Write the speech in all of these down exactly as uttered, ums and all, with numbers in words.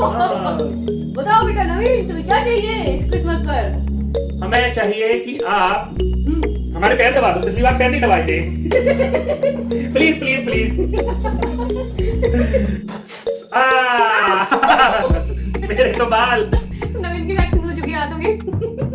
बताओ बेटा नवीन, तुम्हें क्या चाहिए इस क्रिसमस पर? हमें चाहिए कि आप हमारे पैर दबा दो। पिछली बार पैर नहीं दबाए थे। Please please please. मेरे तो बाल। नवीन की वैक्सीन हो चुकी है हाथों की।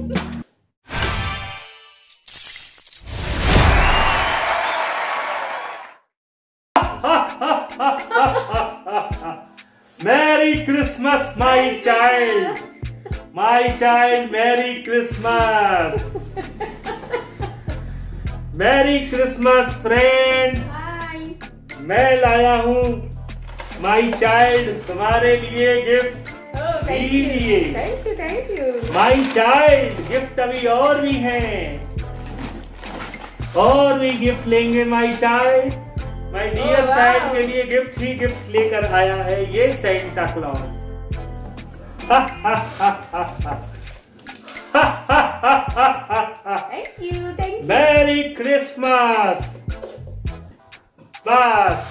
Merry Christmas, my child. My child, Merry Christmas. Merry Christmas, friends. Hi. मैं लाया हूँ My child तुम्हारे लिए gift. Oh, thank you. Thank you, thank you. My child gift अभी और भी हैं, और भी गिफ्ट लेंगे my child। My dear child के लिए गिफ्ट ही गिफ्ट लेकर आया है ये Santa Claus. Thank you, thank you. Merry Christmas. बस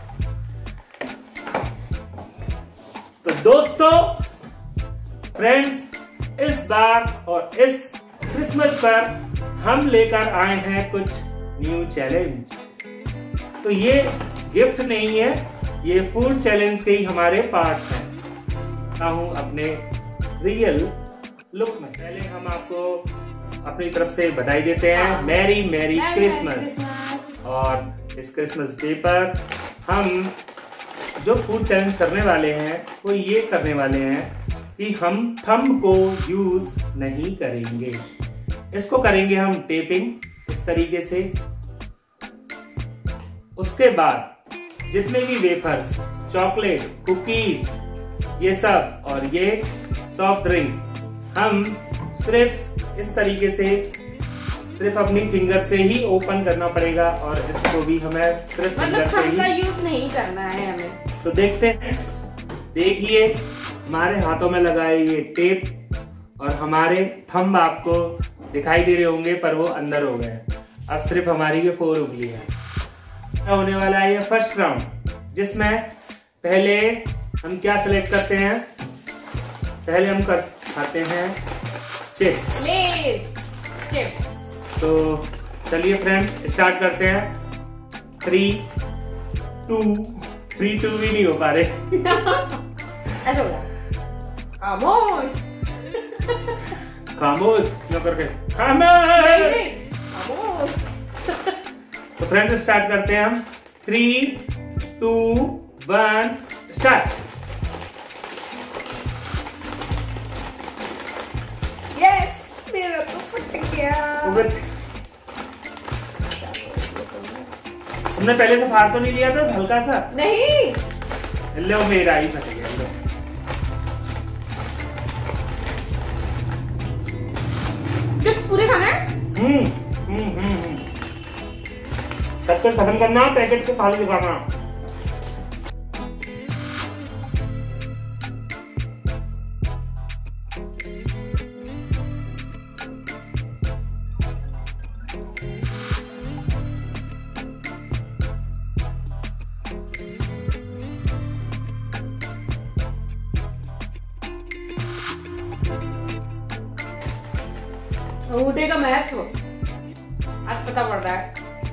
तो दोस्तों, फ्रेंड्स, इस बार और इस क्रिसमस पर हम लेकर आए हैं कुछ न्यू चैलेंज। तो ये गिफ्ट नहीं है, ये फूड चैलेंज के ही हमारे पार्ट हैं। हूँ अपने रियल लुक में। पहले हम आपको अपनी तरफ से बधाई देते हैं, मैरी मैरी क्रिसमस। और इस क्रिसमस डे पर हम जो फूड चैलेंज करने वाले हैं वो ये करने वाले हैं कि हम थंब को यूज नहीं करेंगे। इसको करेंगे हम टेपिंग इस तरीके से। उसके बाद जितने भी वेफर्स, चॉकलेट, कुकीज, ये सब और ये सॉफ्ट ड्रिंक हम सिर्फ इस तरीके से सिर्फ अपनी फिंगर से ही ओपन करना पड़ेगा, और इसको भी हमें सिर्फ फिंगर से ही यूज नहीं करना है हमें। तो देखते हैं, देखिए हमारे हाथों में लगा है ये टेप, और हमारे थंब आपको दिखाई दे रहे होंगे पर वो अंदर हो गए। अब सिर्फ हमारी ये फोर उंगली है। होने वाला है ये फर्स्ट राउंड, जिसमें पहले हम क्या सिलेक्ट करते हैं? पहले हम कर खाते हैं चिप्स। चिप्स। तो चलिए फ्रेंड, स्टार्ट करते हैं। थ्री टू थ्री टू भी नहीं हो पा रहे। ऐसा होगा। खामोश। खामोश क्यों करके? खामोश। खामोश। तो फ्रेंड्स स्टार्ट करते हैं हम। Three two one start. Yes, मेरा तो फट गया। तुमने पहले से फाड़ तो नहीं लिया था हल्का सा? नहीं। लो मेरा ही फट गया। लो चिप्स पूरे खाना है? हम्म हम्म हम्म तब तक खत्म करना, पैकेट को फाड़ के खाना। अंगूठे का महत्व आज पता पड़ रहा है।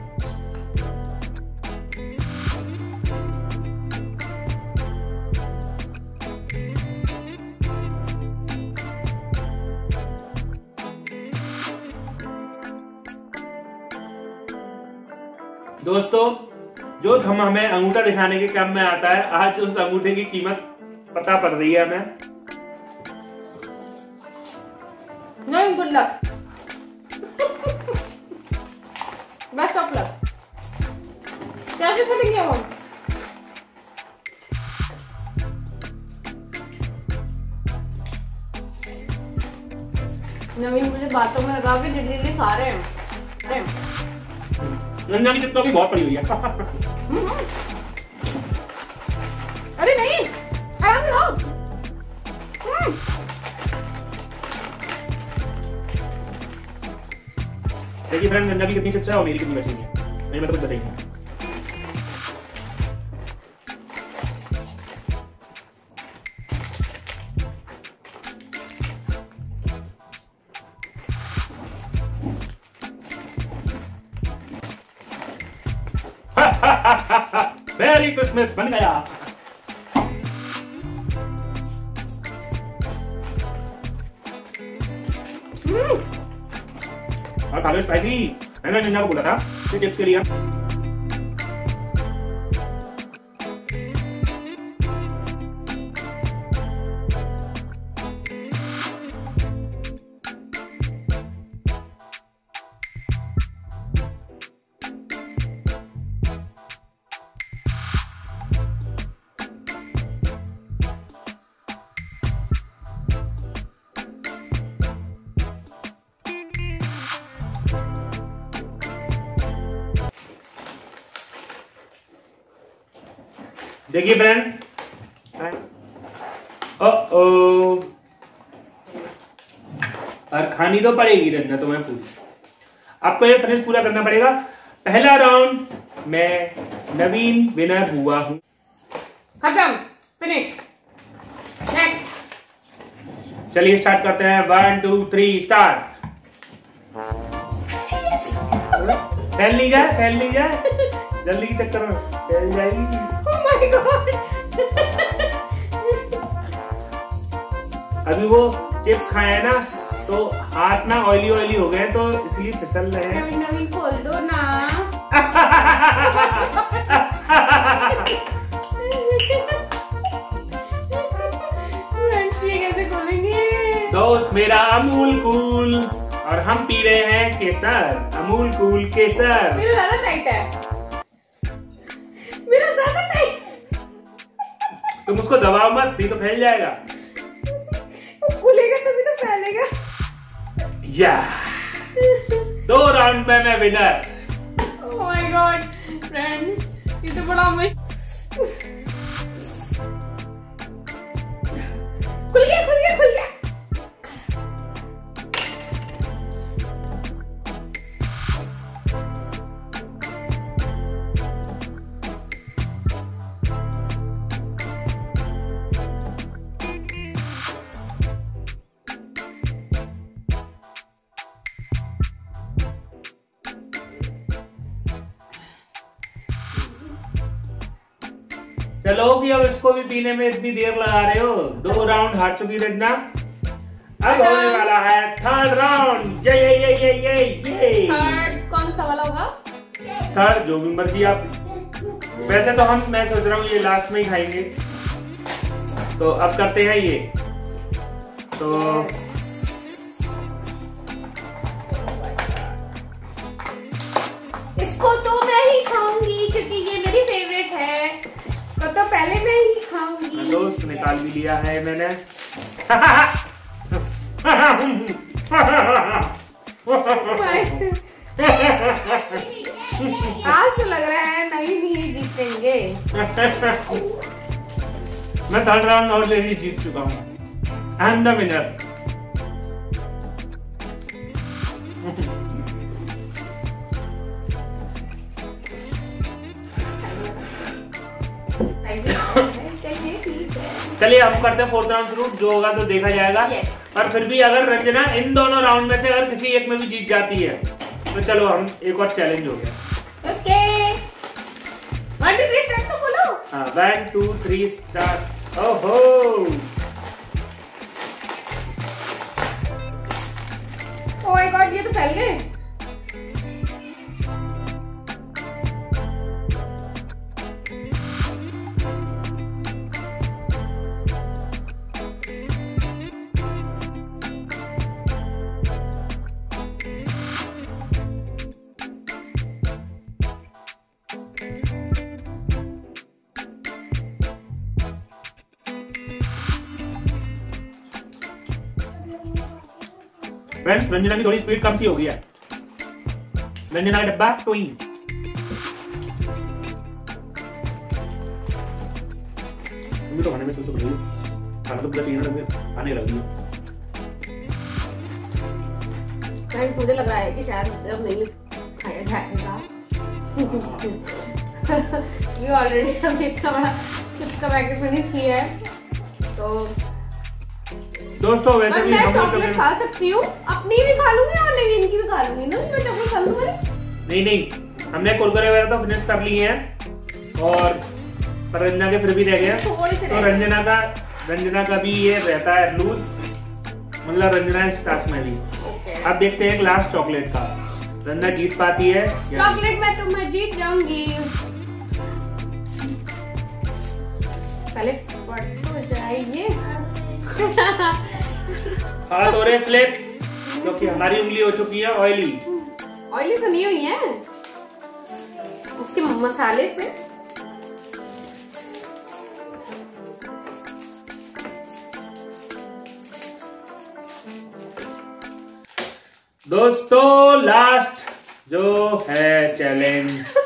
दोस्तों, जो हम हमें अंगूठा दिखाने के काम में आता है, आज उस अंगूठे की कीमत पता पड़ रही है हमें। नहीं, good luck. Best of luck. कैसे फटेंगे हम? नवीन मुझे बातों में लगा के जल्दी जल्दी खा रहे हैं। नन्ना की चिप्स भी बहुत पड़ी हुई है। अरे नहीं, आराम से खाओ। देखिए फ्रेंड, नन्ना की कितनी चिप्स है और मेरी कितनी बची है, नहीं मैं तो कुछ बताइए। मैरी क्रिसमस बन गया। और खा लो स्पाइसी। मैंने निन्ना को बोला था कि चिप्स के लिए। देखिए फ्रेंड, ओ ओ और खानी तो पड़ेगी रंजना तुम्हें पूरी। आपको ये फिनिश पूरा करना पड़ेगा। पहला राउंड मैं नवीन विनर हुआ हूं। खत्म, फिनिश। नेक्स्ट। चलिए स्टार्ट करते हैं। One two three start. फैल नहीं जाए, फैल नहीं जाए, जल्दी के चक्कर में फैल जाएगी। Oh my God! अभी वो चिप्स खाए हैं ना, तो हाथ ना ऑयली ऑयली हो गए, तो इसलिए फिसल रहे हैं। नवीन नवीन खोल दो ना। कैसे खोलेंगे? दोस्त मेरा अमूल कूल, और हम पी रहे हैं केसर। अमूल कूल केसर। मेरा ज्यादा टाइट है, मेरा ज्यादा टाइट। तुम उसको दबाओ मत, नहीं तो फैल जाएगा। खुलेगा तभी तो फैलेगा। या दो राउंड में मैं winner. Oh my God friends, ये तो बड़ा मुश्किल। खुल गया, खुल गया, खुल गया। चलो भी, अब इसको भी पीने में इतनी देर लगा रहे हो। दो राउंड हार चुकी रंजना। अब होने वाला है थर्ड राउंड। ये ये ये ये ये ये थर्ड कौन सा वाला होगा? थर्ड जो भी मर्जी आप। वैसे तो हम, मैं सोच रहा हूँ ये लास्ट में ही खाएंगे। तो अब करते हैं ये। तो इसको तो मैं ही खाऊंगी क्योंकि ये मेरी फेवरेट है। तो, तो पहले मैं ही खाऊंगी। दोस्त निकाल भी लिया है मैंने। आज तो लग रहा है नवीन ही जीतेंगे। मैं थर्ड राउंड ऑलरेडी जीत चुका हूँ। I am the winner. चलिए हम करते हैं फोर्थ राउंड शुरू। जो होगा तो देखा जाएगा। yes. पर फिर भी अगर रंजना इन दोनों राउंड में से अगर किसी एक में भी जीत जाती है तो चलो, हम एक और चैलेंज हो गया। Okay, one two three start तो बोलो। हाँ, वन टू थ्री स्टार्ट। ओहो, ओह माय गॉड, ये तो फैल गए। फ्रेंड्स, रंजना की थोड़ी स्पीड कम सी हो गई है। रंजना का डब्बा टोइंग। तुम तो खाने में सुसु कर रही हो। खाना तो पूरा तीन रंग आने लगी है। फ्रेंड्स, मुझे लग रहा है कि शायद जब नहीं खाया जाएगा। ये ऑलरेडी हमने इतना बड़ा चिप्स का पैकेट फिनिश किया है। तो दोस्तों वैसे भी मैं हम चॉकलेट खा सकती हूँ, अपनी भी खा लूंगी और नवीन की भी खा लूंगी ना। मैं चॉकलेट खा लूंगी। नहीं नहीं, हमने कुरकुरे वगैरह तो फिनिश कर लिए हैं। और पर रंजना के फिर भी रह गया। तो रंजना का रंजना का भी ये रहता है लूज, मतलब रंजना स्टार्समैली। अब देखते हैं लास्ट चॉकलेट का, रंजना जीत पाती है? चॉकलेट में तो मैं जीत जाऊंगी। पहले तो जाइए। हाथ हो रहे स्लिप, क्योंकि हमारी उंगली हो चुकी है ऑयली। ऑयली तो नहीं हुई है उसके मसाले से। दोस्तों लास्ट जो है चैलेंज।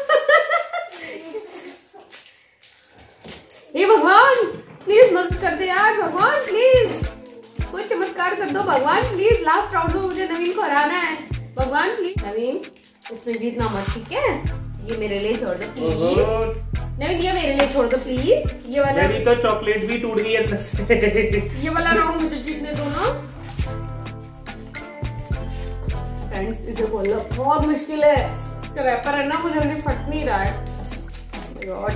हे भगवान प्लीज मदद कर दे यार, भगवान प्लीज कुछ चमत्कार कर दो भगवान प्लीज। लास्ट राउंड में मुझे नवीन को हराना है भगवान प्लीज। नवीन इसमें जीतना मत, ठीक है? ये मेरे लिए छोड़ दो प्लीज। नवीन ये मेरे लिए छोड़ दो प्लीज। ये वाला मेरी तो चॉकलेट भी टूट गई है। ये वाला राउंड मुझे जीतने दो ना फ्रेंड्स। इसे बोलना बहुत मुश्किल है, इसका रैपर है ना, मुझे जल्दी फट नहीं रहा है। God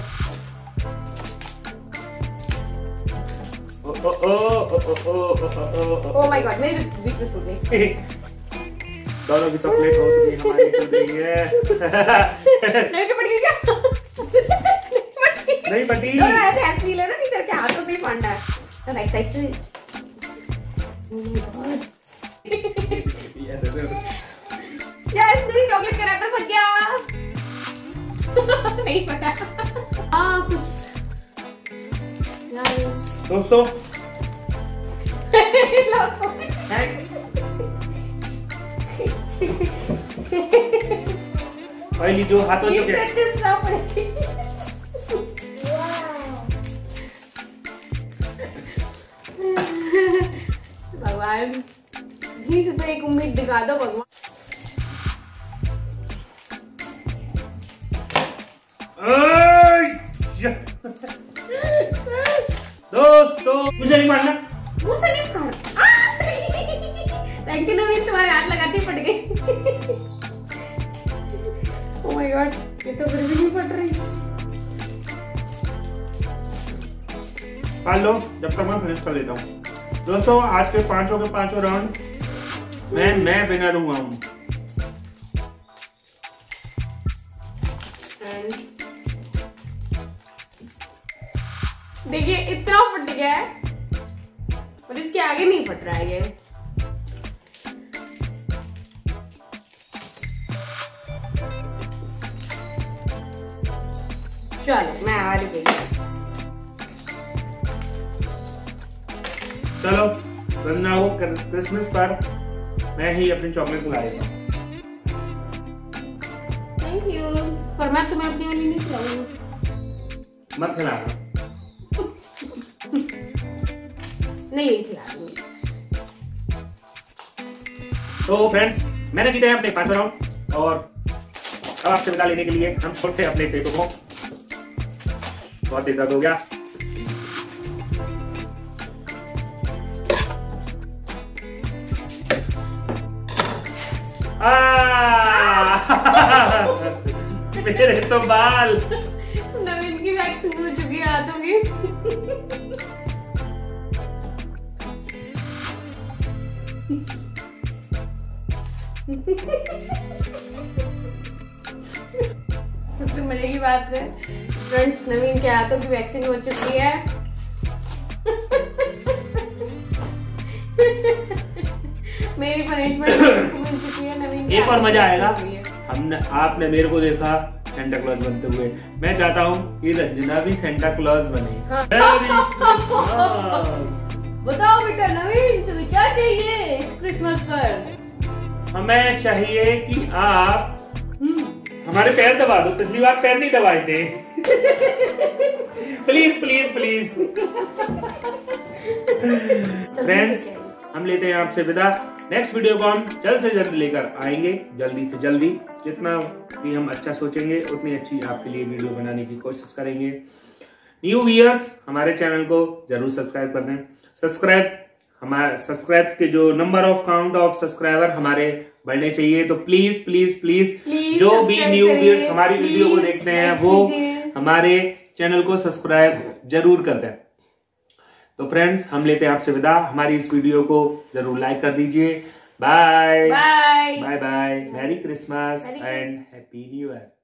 oh oh oh oh oh my God मेरी वीकनेस हो गई। दोनों की चॉकलेट हो चुकी है, हमारी टूट गई है। नहीं तो पड़ गई क्या? नहीं पटी। दोनों ऐसे हेल्प नहीं लेना, नहीं तेरे हाथों पे ही पड़ना है। तो बैक साइड से यस मेरी चॉकलेट का रैपर फट गया। नहीं फटा। हाँ कुछ दोस्तों ऑयली जो हाथों चुके भगवान प्लीज तो एक उम्मीद दिखा दो भगवान। दोस्तों मुझे नहीं मारना, मुझे नहीं मारना। थैंक यू नवीन, तुम्हारे हाथ लगाते फट गई। ओह माय गॉड ये तो फिर भी नहीं फट रही। पाल लो जब तक मैं फिनिश कर लेता हूँ। दोस्तों आज के पांचों के पांचों राउंड मैं मैं विनर हुआ हूँ। देखिए इतना फट गया है और इसके आगे नहीं फट रहा है ये। चलो मैं आ रही हूँ। चलो रंजना को क्रिसमस पर मैं ही अपनी चॉकलेट खिला देता हूँ। थैंक यू, पर मैं तुम्हें अपनी वाली नहीं खिलाऊंगी। मत खिलाना। नहीं खिला दूंगी। तो फ्रेंड्स मैंने जीते हैं अपने पांचों राउंड और अब आपसे विदा लेने के लिए हम छोड़ते हैं अपने पेटों को। बहुत तेज दर्द हो गया। मेरे तो बाल। नवीन की वैक्सीन हो चुकी है हाथों की। सबसे मजे की बात है फ्रेंड्स, नवीन के हाथों की वैक्सीन हो चुकी है। मेरी पनिशमेंट मिल चुकी है। नवीन एक और मजा आएगा। हमने आपने मेरे को देखा सेंटा क्लॉज बनते हुए, मैं चाहता हूँ कि रंजना भी सेंटा क्लॉज बने। बताओ बेटा नवीन तुम्हें क्या चाहिए क्रिसमस पर? हमें चाहिए कि आप हमारे पैर दबा दो। पिछली बार पैर नहीं दबाए थे। Please please please. फ्रेंड्स हम लेते हैं आपसे विदा। नेक्स्ट वीडियो को हम जल्द से जल्द लेकर आएंगे, जल्दी से जल्दी। जितना भी हम अच्छा सोचेंगे उतनी अच्छी आपके लिए वीडियो बनाने की कोशिश करेंगे। न्यू व्यूअर्स हमारे चैनल को जरूर सब्सक्राइब कर दें। सब्सक्राइब हमारे सब्सक्राइब के जो number of count of subscriber हमारे बढ़ने चाहिए, तो प्लीज प्लीज प्लीज जो भी न्यू व्यूअर्स हमारी वीडियो को देखते हैं वो हमारे चैनल को सब्सक्राइब जरूर कर दें। तो फ्रेंड्स, हम लेते हैं आपसे विदा। हमारी इस वीडियो को जरूर लाइक कर दीजिए। Bye bye bye bye. Merry Christmas and happy New year.